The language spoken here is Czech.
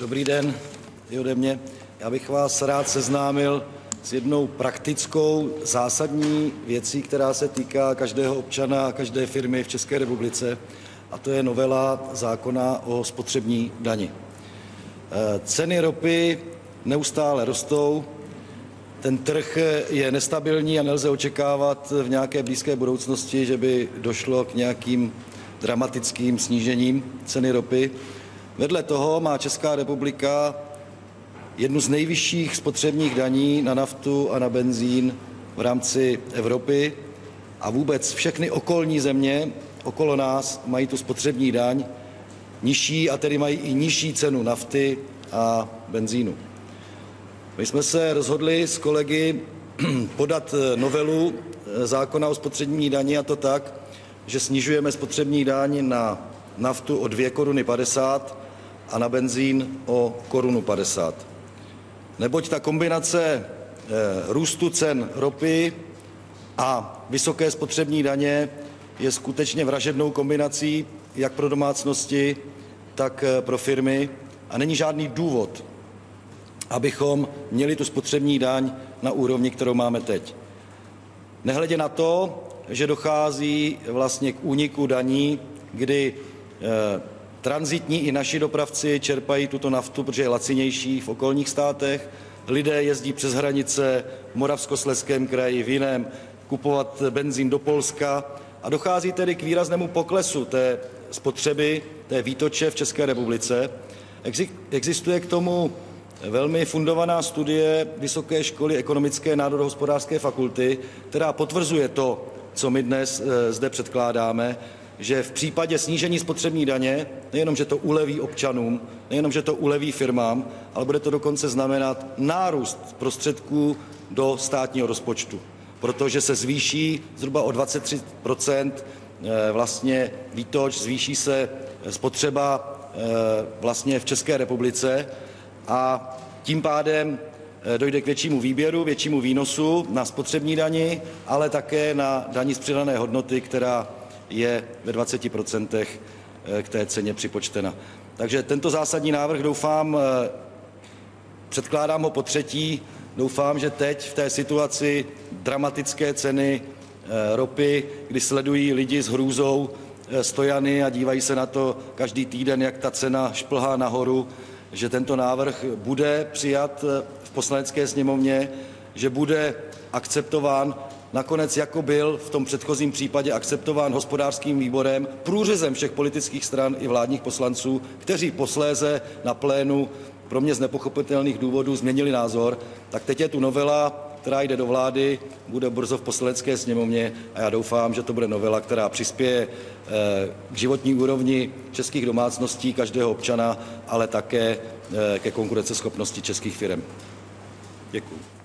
Dobrý den i ode mě. Já bych vás rád seznámil s jednou praktickou, zásadní věcí, která se týká každého občana a každé firmy v České republice, a to je novela zákona o spotřební dani. Ceny ropy neustále rostou, ten trh je nestabilní a nelze očekávat v nějaké blízké budoucnosti, že by došlo k nějakým dramatickým snížením ceny ropy. Vedle toho má Česká republika jednu z nejvyšších spotřebních daní na naftu a na benzín v rámci Evropy a vůbec všechny okolní země okolo nás mají tu spotřební daň nižší a tedy mají i nižší cenu nafty a benzínu. My jsme se rozhodli s kolegy podat novelu zákona o spotřební dani, a to tak, že snižujeme spotřební daň na naftu o 2,50 Kč a na benzín o 1,50 Kč. Neboť ta kombinace růstu cen ropy a vysoké spotřební daně je skutečně vražednou kombinací jak pro domácnosti, tak pro firmy a není žádný důvod, abychom měli tu spotřební daň na úrovni, kterou máme teď. Nehledě na to, že dochází vlastně k úniku daní, kdy tranzitní i naši dopravci čerpají tuto naftu, protože je lacinější v okolních státech. Lidé jezdí přes hranice v Moravskoslezském kraji, v jiném, kupovat benzín do Polska a dochází tedy k výraznému poklesu té spotřeby, té výtoče v České republice. Existuje k tomu velmi fundovaná studie Vysoké školy ekonomické Národohospodářské fakulty, která potvrzuje to, co my dnes zde předkládáme, že v případě snížení spotřební daně nejenom, že to uleví občanům, nejenom, že to uleví firmám, ale bude to dokonce znamenat nárůst prostředků do státního rozpočtu, protože se zvýší zhruba o 23% vlastně výtoč, zvýší se spotřeba vlastně v České republice a tím pádem dojde k většímu výběru, většímu výnosu na spotřební dani, ale také na dani z přidané hodnoty, která je ve 20% k té ceně připočtena. Takže tento zásadní návrh, doufám, předkládám ho potřetí, doufám, že teď v té situaci dramatické ceny ropy, kdy sledují lidi s hrůzou stojany a dívají se na to každý týden, jak ta cena šplhá nahoru, že tento návrh bude přijat v Poslanecké sněmovně, že bude akceptován nakonec, jako byl v tom předchozím případě akceptován hospodářským výborem, průřezem všech politických stran i vládních poslanců, kteří posléze na plénu pro mě z nepochopitelných důvodů změnili názor, tak teď je tu novela, která jde do vlády, bude brzo v Poslanecké sněmovně a já doufám, že to bude novela, která přispěje k životní úrovni českých domácností, každého občana, ale také ke konkurenceschopnosti českých firem. Děkuji.